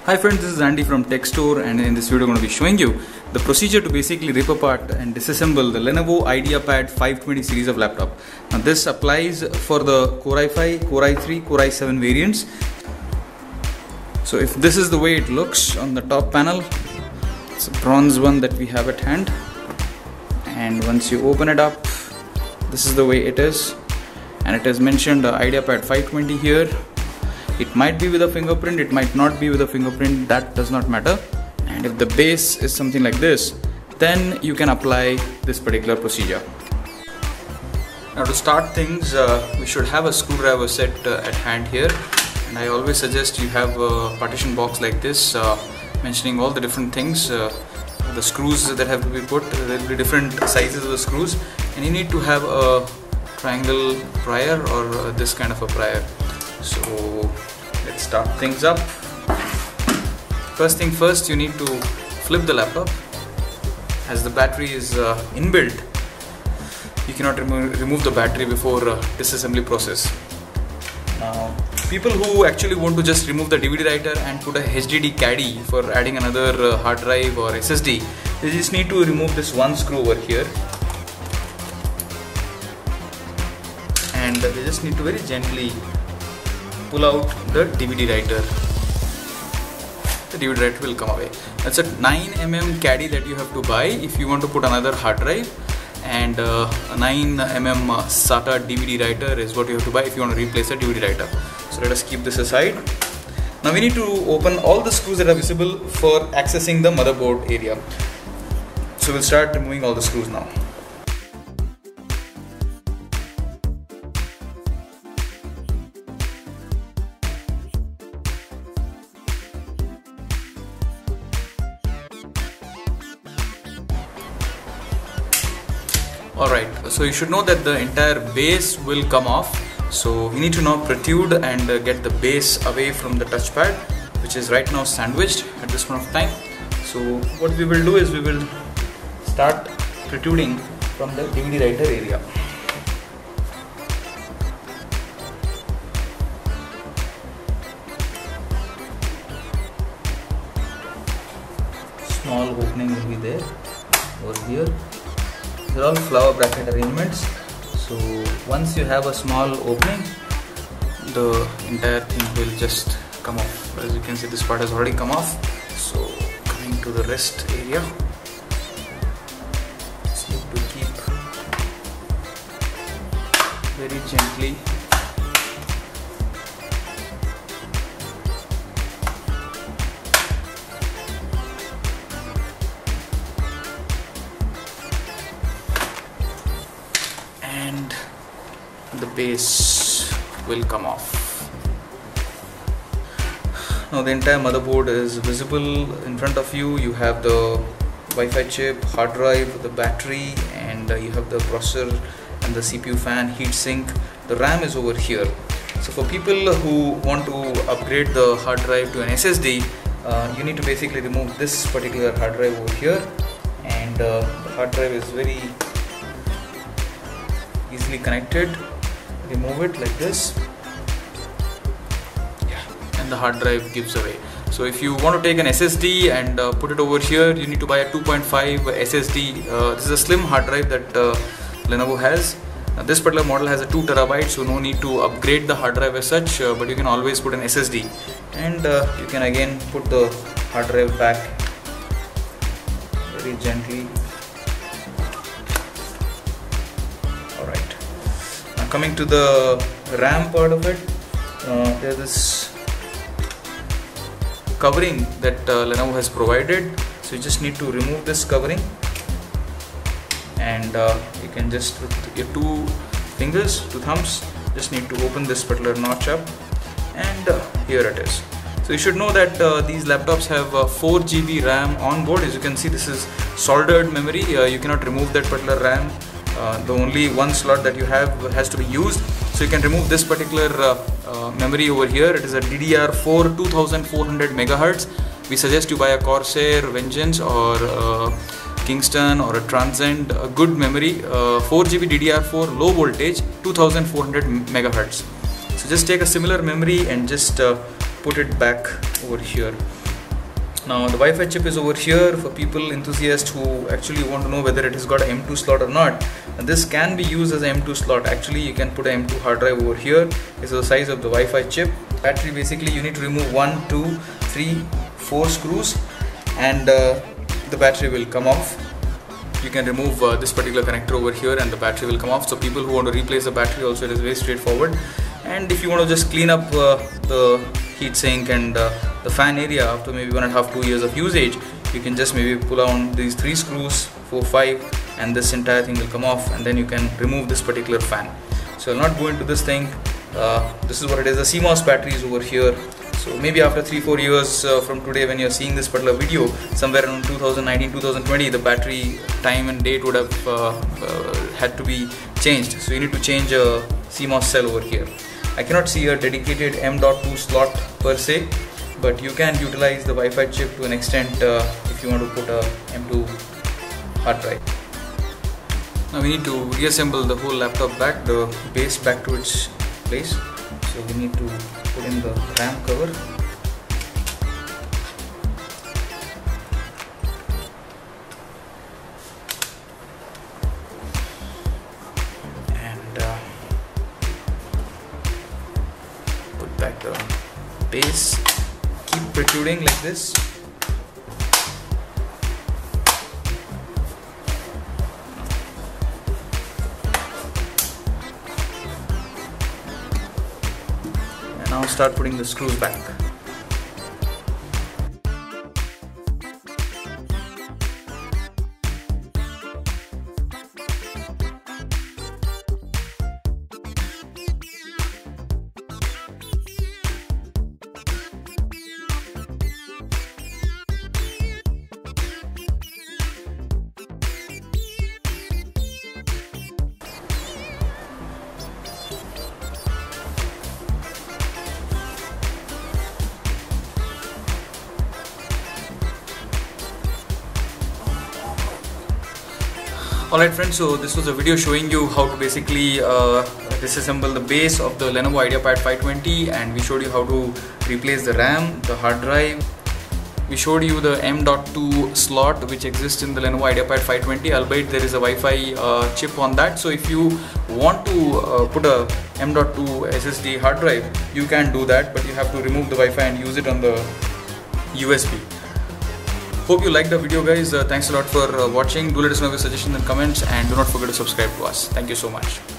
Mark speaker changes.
Speaker 1: Hi friends, this is Andy from Tech Store, and in this video I'm going to be showing you the procedure to basically rip apart and disassemble the Lenovo Ideapad 520 series of laptop. Now this applies for the Core i5, Core i3, Core i7 variants. So if this is the way it looks on the top panel, it's a bronze one that we have at hand, and once you open it up, this is the way it is, and it is mentioned Ideapad 520 here. It might be with a fingerprint, it might not be with a fingerprint, that does not matter. And if the base is something like this, then you can apply this particular procedure. Now to start things, we should have a screwdriver set at hand here, and I always suggest you have a partition box like this mentioning all the different things, the screws that have to be put. There will be different sizes of the screws, and you need to have a triangle prior or this kind of a prior. So let's start things up. First thing first, you need to flip the laptop. As the battery is inbuilt, you cannot remove the battery before disassembly process. Now, people who actually want to just remove the DVD writer and put a HDD caddy for adding another hard drive or SSD, they just need to remove this one screw over here, and they just need to very gently pull out the DVD writer. The DVD writer will come away. That's a 9mm caddy that you have to buy if you want to put another hard drive, and a 9mm SATA DVD writer is what you have to buy if you want to replace a DVD writer. So let us keep this aside. Now we need to open all the screws that are visible for accessing the motherboard area. So we'll start removing all the screws now. Alright, so you should know that the entire base will come off. So we need to now protrude and get the base away from the touchpad, which is right now sandwiched at this point of time. So what we will do is we will start protruding from the DVD writer area. Small opening will be there over here. These are all flower bracket arrangements. So once you have a small opening, the entire thing will just come off. As you can see, this part has already come off. So coming to the rest area, just need to keep very gently . And the base will come off. Now the entire motherboard is visible in front of you. You have the Wi-Fi chip, hard drive, the battery, and you have the processor and the CPU fan, heatsink. The RAM is over here. So for people who want to upgrade the hard drive to an SSD, you need to basically remove this particular hard drive over here, and the hard drive is very easily connected. Remove it like this, and the hard drive gives away. So if you want to take an SSD and put it over here, you need to buy a 2.5 SSD. This is a slim hard drive that Lenovo has. This particular model has a 2 TB, so no need to upgrade the hard drive as such, but you can always put an SSD, and you can again put the hard drive back very gently. Coming to the RAM part of it, there's this covering that Lenovo has provided. So you just need to remove this covering, and you can just, with your two thumbs, just need to open this particular notch up, and here it is. So you should know that these laptops have 4 GB RAM on board. As you can see, this is soldered memory. You cannot remove that particular RAM. The only one slot that you have has to be used. So you can remove this particular memory over here. It is a DDR4 2400 MHz. We suggest you buy a Corsair, Vengeance, or Kingston, or a Transcend, a good memory. 4 GB DDR4 low voltage 2400 MHz. So just take a similar memory and just put it back over here. Now the Wi-Fi chip is over here for people enthusiasts who actually want to know whether it has got an M2 slot or not. And this can be used as an M2 slot. Actually, you can put an M2 hard drive over here. This is the size of the Wi-Fi chip. Battery, basically you need to remove 1, 2, 3, 4 screws and the battery will come off. You can remove this particular connector over here and the battery will come off. So people who want to replace the battery also, it is very straightforward. And if you want to just clean up the heatsink and the fan area after maybe 1.5 to 2 years of usage, you can just maybe pull on these 3 screws, 4, 5, and this entire thing will come off, and then you can remove this particular fan. So I'll not go into this thing. This is what it is. The CMOS battery is over here. So maybe after 3-4 years from today, when you're seeing this particular video, somewhere around 2019-2020, the battery time and date would have had to be changed. So you need to change a CMOS cell over here. I cannot see a dedicated M.2 slot per se, but you can utilize the Wi-Fi chip to an extent if you want to put a M2 hard drive. Now we need to reassemble the whole laptop back, the base back to its place. So we need to put in the RAM cover. And put back the base. Keep protruding like this. Now start putting the screws back. Alright friends, so this was a video showing you how to basically disassemble the base of the Lenovo Ideapad 520, and we showed you how to replace the RAM, the hard drive. We showed you the M.2 slot which exists in the Lenovo Ideapad 520, albeit there is a Wi-Fi chip on that. So if you want to put a M.2 SSD hard drive, you can do that, but you have to remove the Wi-Fi and use it on the USB. Hope you liked the video guys. Thanks a lot for watching. Do let us know your suggestions and comments, and do not forget to subscribe to us. Thank you so much.